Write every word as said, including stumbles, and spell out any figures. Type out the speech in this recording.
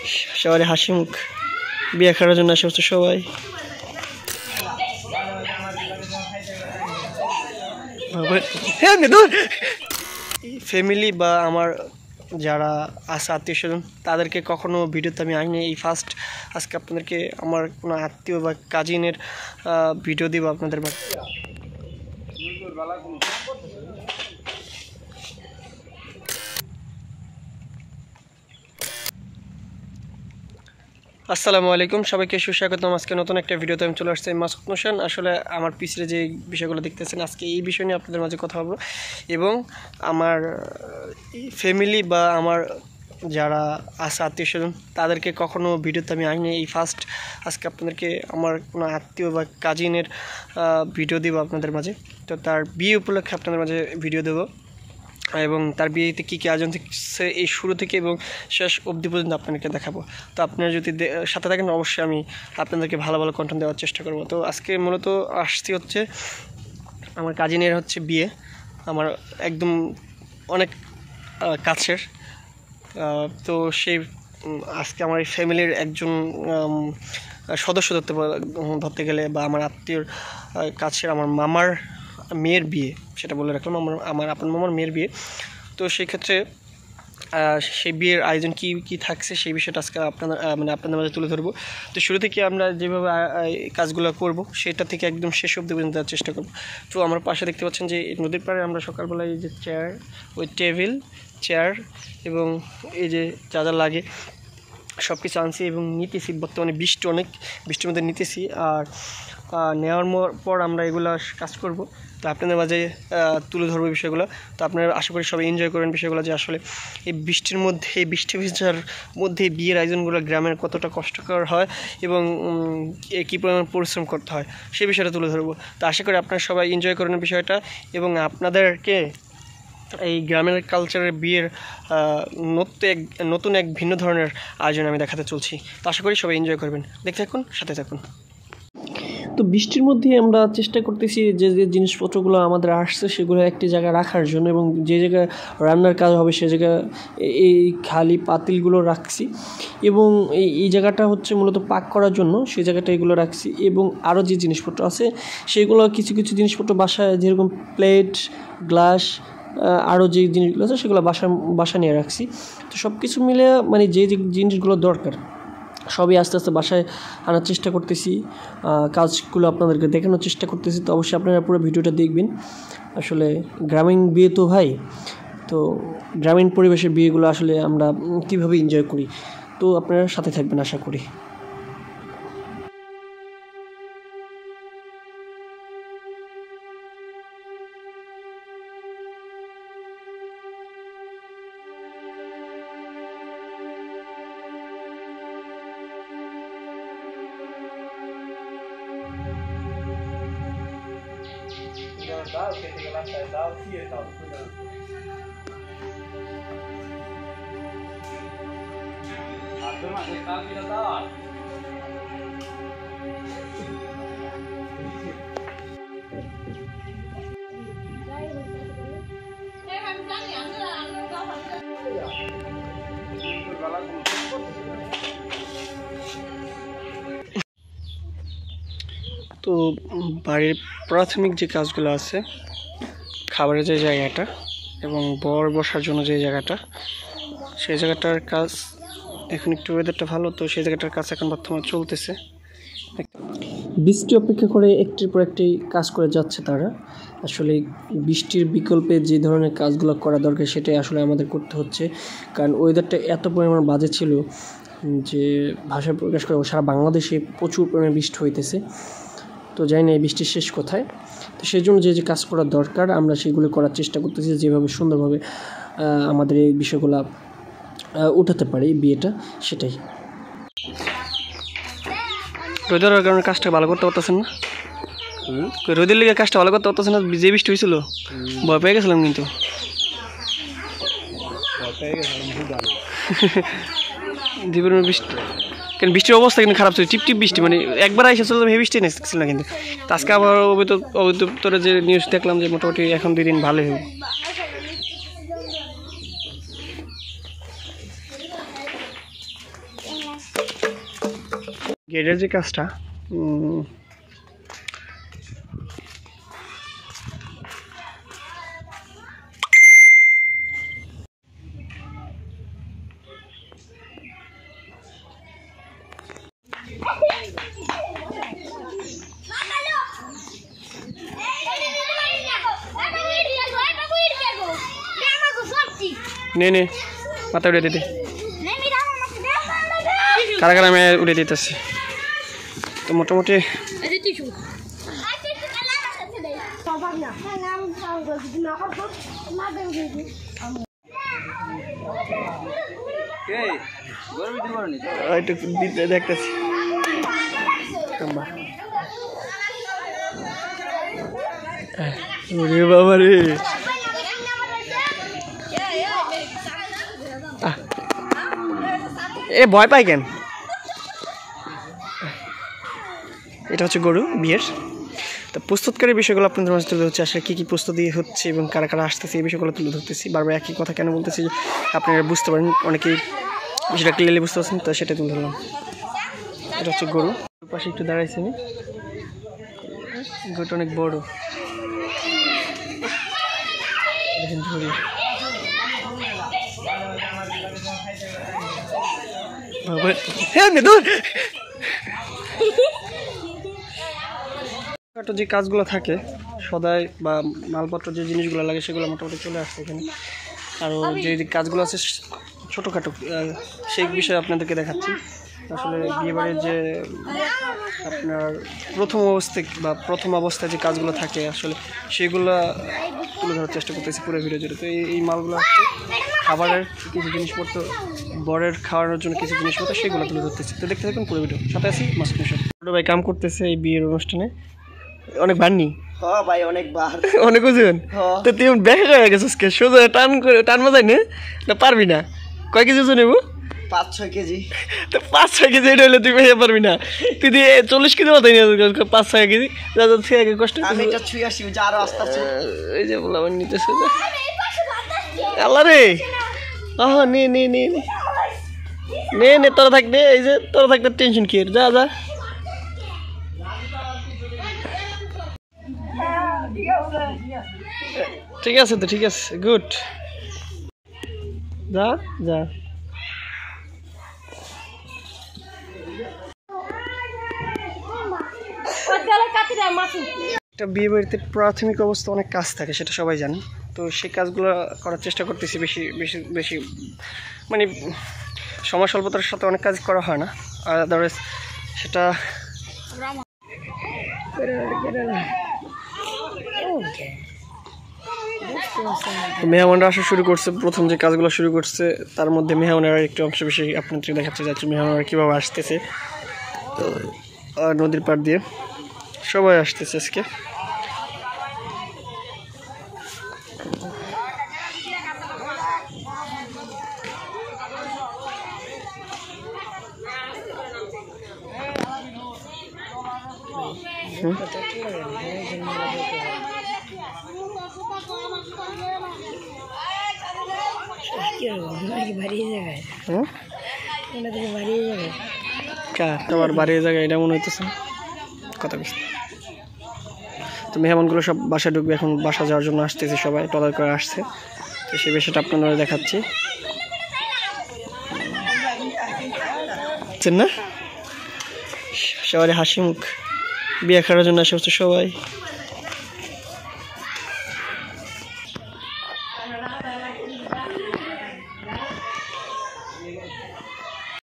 সবারই হাসি মুখ, বিয়ে করার জন্য আসে হচ্ছে সবাই। ফ্যামিলি বা আমার যারা আছে আত্মীয় স্বজন তাদেরকে কখনো ভিডিওতে আমি আনিনি, এই ফার্স্ট আজকে আপনাদেরকে আমার কোনো আত্মীয় বা কাজিনের ভিডিও দিব আপনাদের। আসসালামু আলাইকুম, সবাইকে সুস্বাগতম। আজকে নতুন একটা ভিডিওতে আমি চলে আসছি, মাসুদ হোসেন। আসলে আমার পিছনে যে বিষয়গুলো দেখতেছেন আজকে এই বিষয় নিয়ে আপনাদের মাঝে কথা বলবো, এবং আমার ফ্যামিলি বা আমার যারা আছে আত্মীয় স্বজন তাদেরকে কখনো ভিডিওতে আমি আনিনি, এই ফার্স্ট আজকে আপনাদেরকে আমার কোনো আত্মীয় বা কাজিনের ভিডিও দিব আপনাদের মাঝে। তো তার বিয়ে উপলক্ষে আপনাদের মাঝে ভিডিও দেবো, এবং তার বিয়েতে কী কী আয়োজন থাকছে এই শুরু থেকে এবং শেষ অবধি পর্যন্ত আপনাদেরকে দেখাবো। তো আপনারা যদি সাথে থাকেন অবশ্যই আমি আপনাদেরকে ভালো ভালো কন্টেন্ট দেওয়ার চেষ্টা করব। তো আজকে মূলত আসছি হচ্ছে আমার কাজিনের হচ্ছে বিয়ে, আমার একদম অনেক কাছের। তো সেই আজকে আমার এই ফ্যামিলির একজন সদস্য ধরতে ধরতে গেলে বা আমার আত্মীয়র কাছের আমার মামার মেয়ের বিয়ে, সেটা বলে রাখলাম, আমার আমার আপনার মামার মেয়ের বিয়ে। তো সেই ক্ষেত্রে সেই বিয়ের আয়োজন কী কী থাকছে সেই বিষয়টা আজকে আপনাদের মানে আপনাদের মাঝে তুলে ধরবো। তো শুরু থেকে আমরা যেভাবে কাজগুলো করব সেটা থেকে একদম শেষ অবধি পর্যন্ত দেওয়ার চেষ্টা করব। তো আমার পাশে দেখতে পাচ্ছেন যে নদীর পাড়ে আমরা সকালবেলায় এই যে চেয়ার, ওই টেবিল চেয়ার এবং এই যে যা যা লাগে সব কিছু আনছি এবং নিতেছি। বর্তমানে বৃষ্টি অনেক, বৃষ্টির মধ্যে নিতেছি, আর নেওয়ার পর আমরা এগুলো কাজ করব। তো আপনাদের মাঝে তুলে ধরবো বিষয়গুলো। তো আপনারা আশা করি সবাই এনজয় করেন বিষয়গুলো, যে আসলে এই বৃষ্টির মধ্যে, এই বৃষ্টি ভিজার মধ্যে বিয়ের আয়োজনগুলো গ্রামের কতটা কষ্টকর হয় এবং কী পরিমাণ পরিশ্রম করতে হয় সেই বিষয়টা তুলে ধরবো। তো আশা করি আপনারা সবাই এনজয় করেন বিষয়টা, এবং আপনাদেরকে এই গ্রামের কালচারের বিয়ের নতুন এক নতুন এক ভিন্ন ধরনের আয়োজন আমি দেখাতে চলছি। তো আশা করি সবাই এনজয় করবেন, দেখতে থাকুন, সাথে থাকুন। তো বৃষ্টির মধ্যে আমরা চেষ্টা করতেছি যে যে জিনিসপত্রগুলো আমাদের আসছে সেগুলো একটি জায়গায় রাখার জন্য, এবং যে জায়গায় রান্নার কাজ হবে সে জায়গায় এই খালি পাতিলগুলো রাখছি, এবং এই এই জায়গাটা হচ্ছে মূলত পাক করার জন্য সেই জায়গাটা এগুলো রাখছি। এবং আরও যে জিনিসপত্র আছে সেগুলো কিছু কিছু জিনিসপত্র বাসায়, যেরকম প্লেট, গ্লাস, আরও যে জিনিসগুলো আছে সেগুলো বাসা বাসা নিয়ে রাখছি। তো সব কিছু মিলে মানে যে যে জিনিসগুলো দরকার সবই আস্তে আস্তে বাসায় আনার চেষ্টা করতেছি, কাজগুলো আপনাদেরকে দেখানোর চেষ্টা করতেছি। তো অবশ্যই আপনারা পুরো ভিডিওটা দেখবেন। আসলে গ্রামীণ বিয়ে তো ভাই, তো গ্রামীণ পরিবেশের বিয়েগুলো আসলে আমরা কীভাবে এনজয় করি, তো আপনারা সাথে থাকবেন আশা করি। Dá, o que tem lá atrás, dá o que é tal, cuidado. A turma que tá aqui já tá lá. তো বাড়ির প্রাথমিক যে কাজগুলো আছে, খাবারের যে জায়গাটা এবং বর বসার জন্য যে জায়গাটা, সেই জায়গাটার কাজ এখন একটু ওয়েদারটা ভালো, তো সেই জায়গাটার কাজ এখন বর্তমানে চলতেছে। বৃষ্টি অপেক্ষা করে একটির পর একটি কাজ করে যাচ্ছে তারা। আসলে বৃষ্টির বিকল্পে যে ধরনের কাজগুলো করা দরকার সেটাই আসলে আমাদের করতে হচ্ছে, কারণ ওয়েদারটা এত পরিমাণ বাজে ছিল যে ভাষায় প্রকাশ করে। সারা বাংলাদেশে প্রচুর পরিমাণে বৃষ্টি হইতেছে, তো জানি না এই বৃষ্টির শেষ কোথায়। তো সেই জন্য যে যে কাজ করা দরকার আমরা সেগুলো করার চেষ্টা করতেছি, যেভাবে সুন্দরভাবে আমাদের এই বিষয়গুলো উঠাতে পারি বিয়েটা, সেটাই। রোদের কারণে কাজটা ভালো করতে পারতেছেন না, রোদের লিগে কাজটা ভালো করতে পারতেছেন না। যে বৃষ্টি হয়েছিল ভয় পেয়ে গেছিলাম, কিন্তু জীবনের বৃষ্টি, কারণ বৃষ্টির অবস্থা কিন্তু খারাপ ছিল, টিপটিপ বৃষ্টি, মানে একবার এসে চলে যাবে, বৃষ্টি ছিল না। কিন্তু আজকে আবার অবৈতরে যে নিউজ দেখলাম যে মোটামুটি এখন দুই দিন ভালোই হবে। গেটের যে কাজটা নে নে মাথা উড়ে দিতে কারা কারা আমি উড়ে দিতেছি তো মোটামুটি দেখতেছি বাবা রে এ ভয় পাই কেন এটা হচ্ছে গরু বিয়ের তো প্রস্তুতকারী বিষয়গুলো আপনাদের মাঝে তুলে ধরছে আসলে কী কী প্রস্তুতি হচ্ছে এবং কারা কারা আসতেছে এই বিষয়গুলো তুলে ধরতেছি বারবার একই কথা কেন বলতেছি আপনারা বুঝতে পারেন অনেকেই বিষয়টা ক্লিয়ারলি বুঝতে পারছেন তো সেটা তুলে ধরলাম এটা হচ্ছে গরু পাশে একটু দাঁড়াইছে নি গরুটা অনেক বড় ধরি যে কাজগুলো থাকে সদাই বা মালপত্র যে জিনিসগুলো লাগে সেগুলো মোটামুটি চলে আসছে এখানে আরও যে কাজগুলো আছে ছোটোখাটো সেই বিষয়ে আপনাদেরকে দেখাচ্ছি আসলে বিয়েবাড়ির যে আপনার প্রথম অবস্থায় বা প্রথম অবস্থায় যে কাজগুলো থাকে আসলে সেগুলো তুলে ধরার চেষ্টা করতেছি পুরো ভিডিও জুড়ে তো এই মালগুলো হচ্ছে খাবারের কিছু জিনিসপত্র বরের খাওয়ানোর জন্য কিছু জিনিসপত্র সেগুলো তুলে ধরতেছি তো দেখতে থাকুন পুরো ভিডিও সাথে আছি মাসুদ হোসেন ছোটো ভাই কাম করতেছে এই বিয়ের অনুষ্ঠানে অনেক বাড়নি ভাই অনেক বার অনেক ওজন তো তুই ব্যাগ হয়ে গেছিস কে সোজা টান করে টান বাজাই না পারবি না কয় কেজি ওজন নেবো পাঁচ ছয় কেজি তো পাঁচ ছয় কেজি এটা হলে তুই ভেঙে পারবি না তুই দিয়ে চল্লিশ কেজি মতো নিয়ে পাঁচ ছয় কেজি কষ্ট আমি এটা ছুঁই আসি যে আরো আস্তে আস্তে এই যে বললাম নিতেছে আল্লাহ রে আহ নে নে নে নে নে তোরা থাক নে এই যে তোরা থাকতে টেনশন কি যা যা ঠিক আছে তো ঠিক আছে গুড যা যা একটা বিয়ে বাড়িতে প্রাথমিক অবস্থা অনেক কাজ থাকে সেটা সবাই জানে তো সেই কাজগুলো করার চেষ্টা করতেছি বেশি বেশি বেশি মানে সময় স্বল্পতার সাথে অনেক কাজ করা হয় না আর আদারওয়াইজ সেটা মেহমানরা আসা শুরু করছে প্রথম যে কাজগুলো শুরু করছে তার মধ্যে মেহমানেরা একটু অংশ বেশি আপনাদের দেখাচ্ছে যাচ্ছে মেহমানরা কীভাবে আসতেছে নদীর পাড় দিয়ে সবাই আসতেছে আজকে তোমার বাড়ির জায়গায় এটা মনে হইতেছে কথা বুঝতে তো মেহমানগুলো সব বাসায় ঢুকবে এখন বাসা যাওয়ার জন্য আসতেছে সবাই টলার করে আসছে তো সেই বিষয়টা আপনারা দেখাচ্ছি না সবারই হাসি মুখ বিয়ে খাওয়ার জন্য আসে হচ্ছে সবাই